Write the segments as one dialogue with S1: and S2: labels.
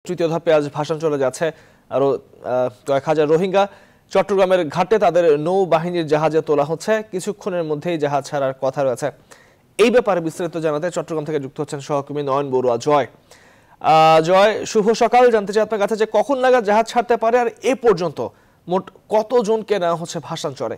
S1: তৃতীয় ধাপে আজ ভাষণ চলে যাচ্ছে। আরো কয়েক হাজার রোহিঙ্গা চট্টগ্রামের ঘাটে তাদের নৌবাহিনীর জাহাজে তোলা হচ্ছে। কিছুক্ষণের মধ্যেই জাহাজ ছাড়ার কথা রয়েছে। এই ব্যাপারে বিস্তারিত জানাতে চট্টগ্রাম থেকে যুক্ত হচ্ছেন সহকর্মী নয়ন বড়ুয়া। জয়, শুভ সকাল। জানতে চাই আপনার কাছে যে কখন নাগাদ জাহাজ ছাড়তে পারে, আর এ পর্যন্ত মোট কতজনকে নেওয়া হচ্ছে ভাষাঞ্চরে?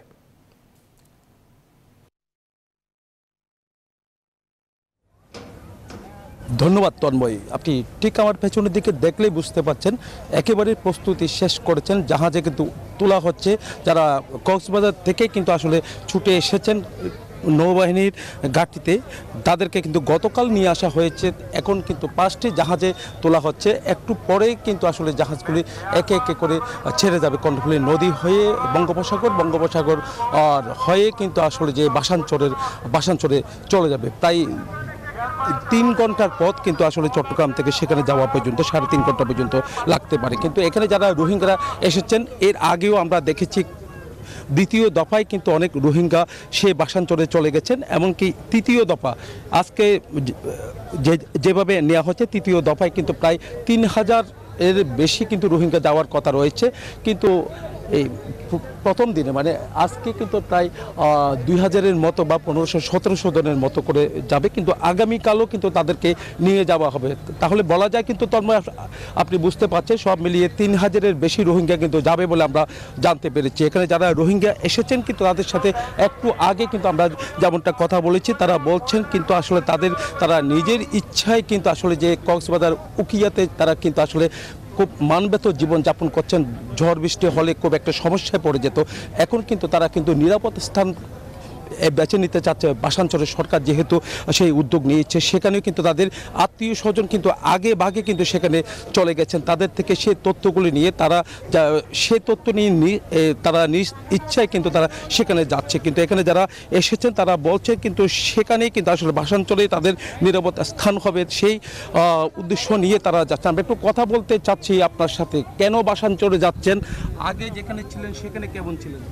S2: ধন্যবাদ তন্ময়। আপনি ঠিক আমার পেছনের দিকে দেখলেই বুঝতে পারছেন একেবারে প্রস্তুতি শেষ করেছেন। জাহাজে কিন্তু তোলা হচ্ছে। যারা কক্সবাজার থেকে কিন্তু আসলে ছুটে এসেছেন নৌবাহিনীর ঘাঁটিতে, তাদেরকে কিন্তু গতকাল নিয়ে আসা হয়েছে। এখন কিন্তু 5টি জাহাজে তোলা হচ্ছে। একটু পরেই কিন্তু আসলে জাহাজগুলি একে একে করে ছেড়ে যাবে কর্ণফুলী নদী হয়ে বঙ্গোপসাগর আর হয়ে কিন্তু আসলে যে বাসানচরে চলে যাবে। প্রায় 3 ঘন্টার পথ কিন্তু আসলে চট্টগ্রাম থেকে সেখানে যাওয়া পর্যন্ত 3.5 ঘন্টা পর্যন্ত লাগতে পারে। কিন্তু এখানে যারা রোহিঙ্গারা এসেছেন, এর আগেও আমরা দেখেছি দ্বিতীয় দফায় কিন্তু অনেক রোহিঙ্গা সে বাসাঞ্চলে চলে গেছেন। এমনকি তৃতীয় দফা আজকে যেভাবে নেওয়া হচ্ছে, তৃতীয় দফায় কিন্তু প্রায় 3000 এর বেশি কিন্তু রোহিঙ্গা যাওয়ার কথা রয়েছে। কিন্তু এই প্রথম দিনে মানে আজকে কিন্তু প্রায় 2000-এর মতো বা 1500-1700 জনের মতো করে যাবে। কিন্তু আগামীকালও কিন্তু তাদেরকে নিয়ে যাওয়া হবে। তাহলে বলা যায় কিন্তু তন্ময়, আপনি বুঝতে পারছেন সব মিলিয়ে 3000-এর বেশি রোহিঙ্গা কিন্তু যাবে বলে আমরা জানতে পেরেছি। এখানে যারা রোহিঙ্গা এসেছেন কিন্তু তাদের সাথে একটু আগে কিন্তু আমরা যেমনটা কথা বলেছি, তারা বলছেন কিন্তু আসলে তারা নিজের ইচ্ছায় কিন্তু আসলে যে কক্সবাজার উকিয়াতে তারা কিন্তু আসলে খুব মানবেত জীবনযাপন করছেন। ঝড় বৃষ্টি হলে খুব একটা সমস্যায় পড়ে যেত। এখন কিন্তু তারা কিন্তু নিরাপদ স্থান বেছে নিতে চাচ্ছে। বাসাঞ্চলের সরকার যেহেতু সেই উদ্যোগ নিয়েছে, সেখানেও কিন্তু তাদের আত্মীয় স্বজন কিন্তু আগে ভাগে কিন্তু সেখানে চলে গেছেন। তাদের থেকে সেই তথ্যগুলি নিয়ে তারা তথ্য নিয়ে তারা নিজ ইচ্ছায় কিন্তু তারা সেখানে যাচ্ছে। কিন্তু এখানে যারা এসেছেন তারা বলছেন কিন্তু সেখানেই কিন্তু আসলে বাসাঞ্চলেই তাদের নিরাপদ স্থান হবে, সেই উদ্দেশ্য নিয়ে তারা যাচ্ছেন। আমরা একটু কথা বলতে চাচ্ছি আপনার সাথে, কেন বাসাঞ্চলে যাচ্ছেন? আগে যেখানে ছিলেন সেখানে কেমন ছিলেন?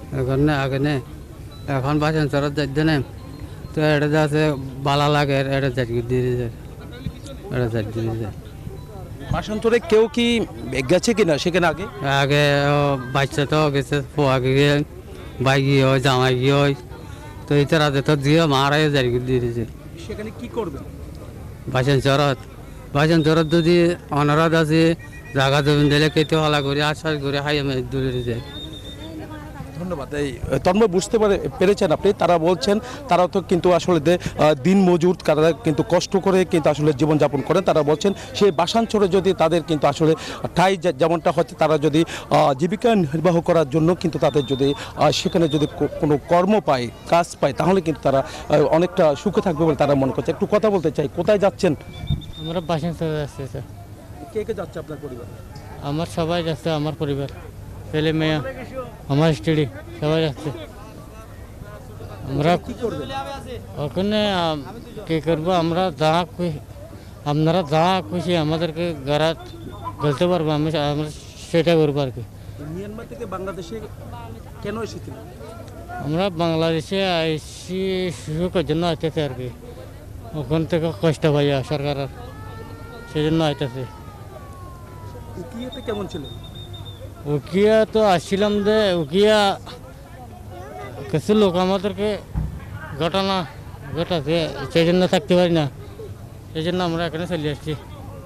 S3: এখন বাসন চরত যাইতে না, তো এটা যাচ্ছে ভালো লাগে, এটা দিয়ে যায়, এটা দিয়ে যায়।
S2: বাসান্তরে কেউ কি গেছে কিনা সেখানে?
S3: আগে বাচ্চা তো গেছে, পোয়া গিয়ে ভাই গিয়ে হয়, জামাই গিয়ে হয়, তো এই রাতে তো দিয়ে মারাই যাই দিয়ে দিয়েছে।
S2: সেখানে কি করবে?
S3: বাসন চরত যদি অনারত আছে জায়গা জমিন দিলে কেটে হলা করে আশ্বাস করে হাই আমি দূরে যায়।
S2: ধন্যবাদ। এই তন্ময়, বুঝতে পেরেছেন আপনি, তারা বলছেন তারা তো কিন্তু আসলে দিন মজুর, তারা কিন্তু কষ্ট করে কিন্তু আসলে জীবনযাপন করেন। তারা বলছেন সেই বাসাঞ্চলে যদি তাদের কিন্তু আসলে ঠাই যেমনটা হচ্ছে, তারা যদি জীবিকা নির্বাহ করার জন্য কিন্তু তাদের যদি সেখানে যদি কোনো কর্ম পায়, কাজ পায়, তাহলে কিন্তু তারা অনেকটা সুখে থাকবে বলে তারা মনে করছে। একটু কথা বলতে চাই, কোথায় যাচ্ছেন?
S3: আমরা বাসাঞ্চলে যাচ্ছি স্যার।
S2: কে কে যাচ্ছে আপনার পরিবার?
S3: আমার সবাই যাচ্ছে, আমার পরিবার, ছেলে মেয়ে, আমার স্টাডি সবাই যাচ্ছে। আমরা
S2: কি করবেন
S3: ওখানে? কি করবো আমরা? আপনারা যা খুশি আমাদেরকে গারাত বলতে পারবো, আমরা সেটা করবো আর কি।
S2: মিয়ানমার থেকে বাংলাদেশে কেন এসেছিলেন?
S3: আমরা বাংলাদেশে আইসি সুখের জন্য আইতেছে আর কি। ওখান থেকে কষ্ট পাইয়া সরকার, সেই জন্য আইতেছে।
S2: উকিয়াতে কেমন ছিল?
S3: উকিয়া তো আসছিলাম যে উকিয়া কিছু লোক আমাদেরকে ঘটানা ঘটাছে, সেই জন্য থাকতে পারি না, সেই জন্য আমরা এখানে চলে আসছি।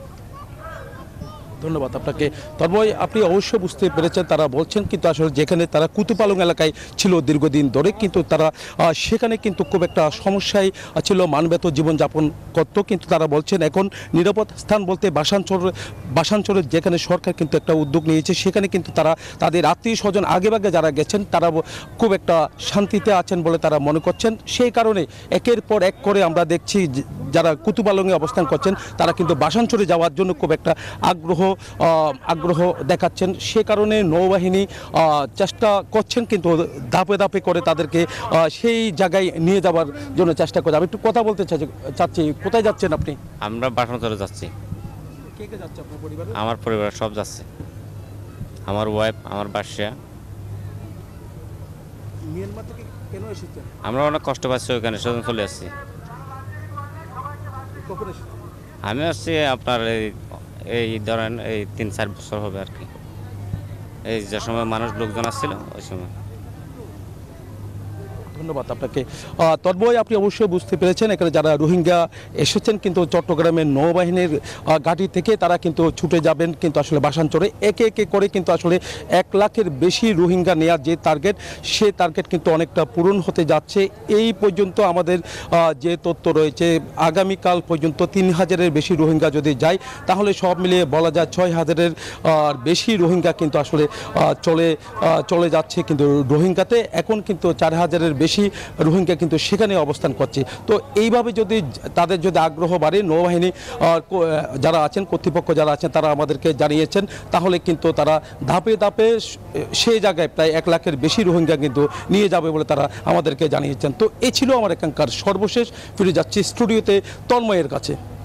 S2: ধন্যবাদ আপনাকে। তন্ময়, আপনি অবশ্যই বুঝতে পেরেছেন, তারা বলছেন কিন্তু আসলে যেখানে তারা কুতুপালং এলাকায় ছিল দীর্ঘদিন ধরে, কিন্তু তারা সেখানে কিন্তু খুব একটা সমস্যায় ছিল, মানবেত জীবনযাপন করত। কিন্তু তারা বলছেন এখন নিরাপদ স্থান বলতে বাসাঞ্চলের যেখানে সরকার কিন্তু একটা উদ্যোগ নিয়েছে, সেখানে কিন্তু তারা তাদের আত্মীয় স্বজন আগেভাগে যারা গেছেন তারা খুব একটা শান্তিতে আছেন বলে তারা মনে করছেন। সেই কারণে একের পর এক করে আমরা দেখছি যারা কুতুপালংয়ে অবস্থান করছেন তারা কিন্তু বাসাঞ্চলে যাওয়ার জন্য খুব একটা আগ্রহ দেখাচ্ছেন। সে কারণে নৌবাহিনী চেষ্টা করছেন কিন্তু ধাপে ধাপে করে তাদেরকে সেই জায়গায় নিয়ে যাওয়ার জন্য চেষ্টা করে। আমি একটু কথা বলতে চাচ্ছি, কোথায় যাচ্ছেন আপনি?
S4: আমরা বাসাঞ্চলে যাচ্ছি।
S2: কে কে যাচ্ছে আপনার পরিবারে?
S4: আমার পরিবার সব যাচ্ছে, আমার ওয়াইফ, আমার বাসা।
S2: মিয়ানমার থেকে কেন এসেছেন?
S4: আমরা অনেক কষ্ট পাচ্ছি ওইখানে, সেজন্য চলে আসছি।
S2: কখন এসেছেন?
S4: আমি আসছি আপনার এই এই ধরেন এই 3-4 বছর হবে আর কি। এই যে সময় মানুষ লোকজন আসছিল ওই সময়।
S2: ধন্যবাদ আপনাকে। তন্ময়, আপনি অবশ্যই বুঝতে পেরেছেন এখানে যারা রোহিঙ্গা এসেছেন কিন্তু চট্টগ্রামের নৌবাহিনীর ঘাঁটি থেকে তারা কিন্তু ছুটে যাবেন কিন্তু আসলে বাসাঞ্চলে একে একে করে কিন্তু আসলে 1 লাখের বেশি রোহিঙ্গা নেওয়ার যে টার্গেট, সে টার্গেট কিন্তু অনেকটা পূরণ হতে যাচ্ছে। এই পর্যন্ত আমাদের যে তথ্য রয়েছে আগামীকাল পর্যন্ত 3000-এর বেশি রোহিঙ্গা যদি যায় তাহলে সব মিলিয়ে বলা যায় 6000-এর বেশি রোহিঙ্গা কিন্তু আসলে চলে যাচ্ছে কিন্তু রোহিঙ্গাতে। এখন কিন্তু 4000-এর বেশি রোহিঙ্গা কিন্তু সেখানে অবস্থান করছে। তো এইভাবে যদি তাদের যদি আগ্রহ বাড়ে, নৌবাহিনী যারা আছেন, কর্তৃপক্ষ যারা আছেন তারা আমাদেরকে জানিয়েছেন, তাহলে কিন্তু তারা ধাপে ধাপে সেই জায়গায় প্রায় 1 লাখের বেশি রোহিঙ্গা কিন্তু নিয়ে যাবে বলে তারা আমাদেরকে জানিয়েছেন। তো এই ছিল আমার এখানকার সর্বশেষ। ফিরে যাচ্ছি স্টুডিওতে তন্ময়ের কাছে।